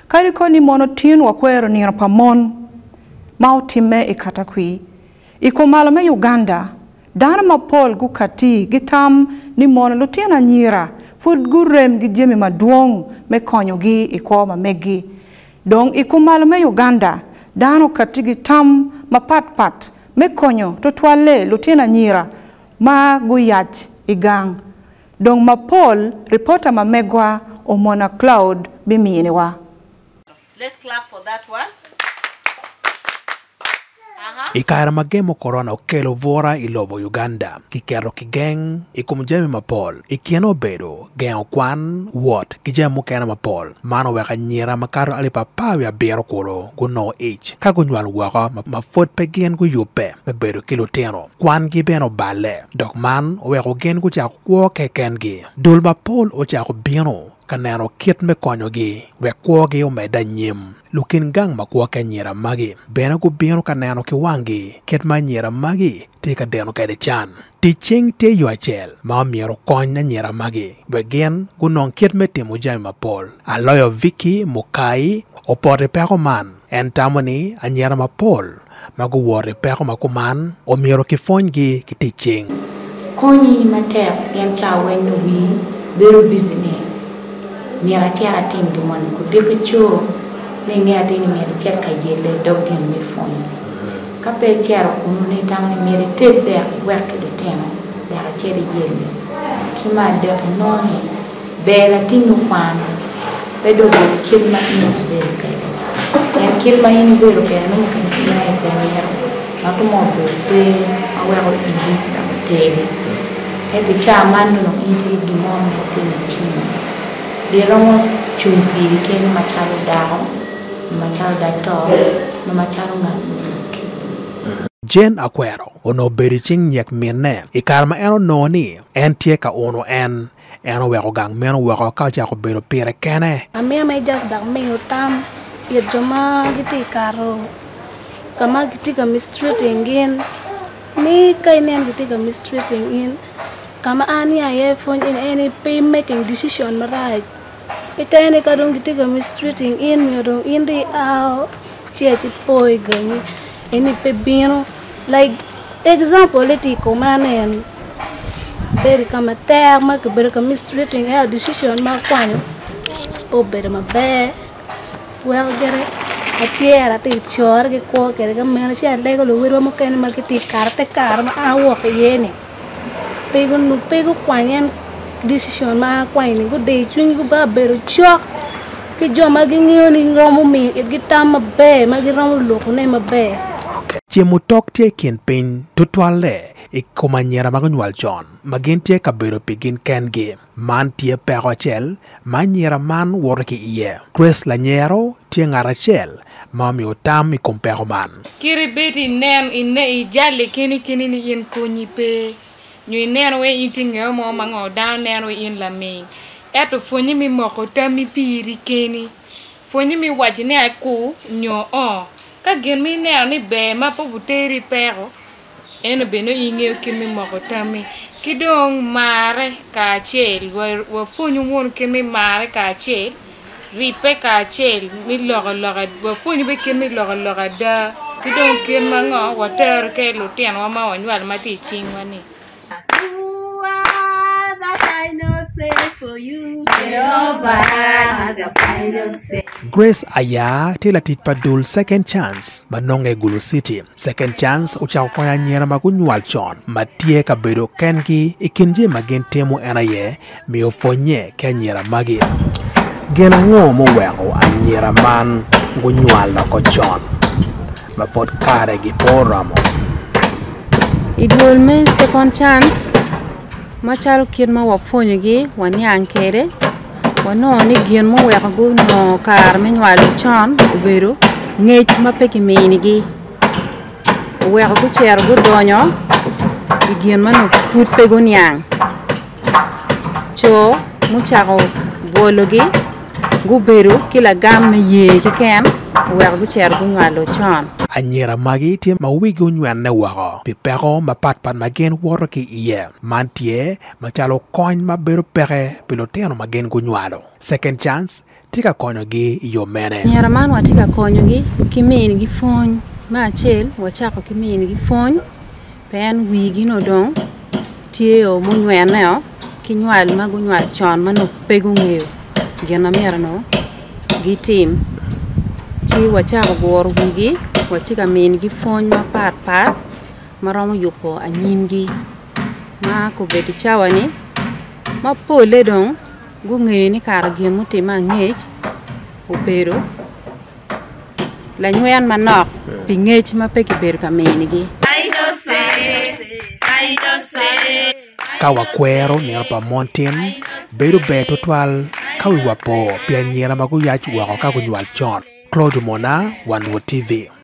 Kariko ni monotin wa kwero ni rapamon mautime ikatakwi. Iko malame Uganda dana mapol gukati gitam ni mono lutina nyira fud gurem gijemi maduong me konyo gi iko mamegi. Dong iko malame Uganda dano kati gitam mapat me konyo totwale lutina nyira ma guyach igang. Dong mapol reporter mamegwa omona cloud biminewa. Let's clap for that one. Ikaira magemo corona Akello vora ilobo Uganda. Kikero kigeng ikumjemi mapol. Ikieno bedo gen kwan what kijemu kena mapol. Mano weka nyira makaro alipapawi ya bero kolo guno ich. Kagunywal waka mafot pegien gu yupe bebedo kiloteno. Kwan gibeno bale. Dok man weko gen gu chako kuo kekengi. Dul mapol o chako bino. Kanero kit me konyo gi wekwo gi omeda nyim lukin gang makwo ka nyira magi bena gu bino kaneno ki wangi kit ma nyira magi ti ka deno ka de chan ti ching te yu achel ma miero kony na nyira magi begen gu non kit me timo jami mapol aloyo Vicky Mukai opote peko man en tamoni a nyira mapol magu wore peko makuman o miero ki fony gi ki ti ching konyi matek yan chawe no wi beru business Mira tiara ting di mon ko depe cho ne ngati ni mira tiara ka yele dogen mi fon ka pe tiara ko ni tam ni mira te de work do teno de ha tiara yele ki ma de non be la tinu kwan be do be kid ma ni be ka ya kid ma ni be ro ka no mo kan ni na be mi ya ma ko mo be awe ko ni da te e de cha man no iti di mo me te ni chi Di rongo chumpi di kene machalo dao, machalo dato, machalo nganuki. Jen Akwero ono beriching nyek minne ikarma eno noni en tie ka ono en eno weko gang meno weko ka jako bero pire kene. Amia may just dak mayo tam ya joma giti karo kama giti ka mistreating in ni kay nem giti ka mistreating in kama ani aye phone in any pay making decision maray Pitani kadung giti ka mistreating in merong indi ao chiachi poi gani any pebino like example leti ko manen beri kama tag ma ke beri ka mistreating a decision ma kwanyo o beri ma be well gere atiera ti chor ke ko ke ga men sia le ko lo wiro mo ken ma kiti karte kar ma awo ke yene pego kwanyen decision ma kwani go de chuni go ba bero chok ke joma gi ngiyo ni ngomo mi gi tam be ma gi romo lo ko ne ma be Chiemu tok tie kin pin tutwale ikomanyera magunwal chon magin tie kabero pigin kengi man tie pero chel manyera man worki iye Grace Lanyero tie ngara chel mami otam ikompero man Kiri beti nen inne I jale kini ni yen konyi pe Nyu nen we inting mo mango down nen we in la me eto fonyi mi moko tami piri keni fonyi mi wajine aku nyo ka gen mi nen ni be ma po buteri pero eno beno inge kin mi moko tami kidong mare ka chel wa fonyi won kin mi mare ka chel ripe ka chel mi loga wa fonyi be kin mi loga da kidong kin mango water ke lo ten wa ma wanwal mati ching wani Grace aya tila titpadul second chance manonge Gulu City second chance ucha kwa nyera magunywal chon matie kabedo kengi ikinje magen temu enaye miofonye kenyera magi gena ngomo weko anyera man gunywal na ko chon mafot kare gi poramo It will mean second chance machalo kien ma wafonyo gi wanyang kere wano ni gien mo weka go no kar menywal chon ubero ngech mapeki mini gi weka go cher go donyo gien mano put pego nyang cho muchako bolo gi go bero kila gam me ye ki ken wek gu cher gu nywalo chon. Anyira magi tie ma wigi unywan ne wako. Pipeko ma pat ma gen woro ki iye. Man tie ma chalo kony ma bero peke piloteno ma gen gu nywalo. Second chance, tika konyo gi yo mene. Anyira man wa tika konyo gi kimin gi fony. Ma achel wachako kimin gi fony. Pen wigi no dong. Tie o munywan neo. Kinywal ma gu nywal chon mano pegu ng'eyo. Gena mera no. Gitim. Ti wachako goro wigi. Wachika min gi fony ma pat maromo yupo anyim gi ma ko beti chawani ma pole dong gu ng'eyo ni kara gin mutima ng'ech obedo la nywen manok pi ng'ech ma peki bedo ka min gi Kawa kwero ni pa montin bedo beto twal kawi wapo pi anyira ma gu yach wako ka gu nywal chon. Claude Mona, WanLuo TV.